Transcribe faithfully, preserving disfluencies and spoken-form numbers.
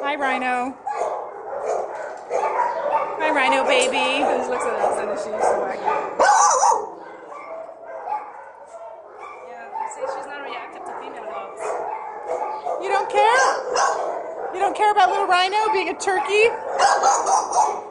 Hi, Rhino. Hi, Rhino baby. He just looks at us and she's so wacky. Yeah, you say she's not reactive to female dogs. You don't care? You don't care about little Rhino being a turkey?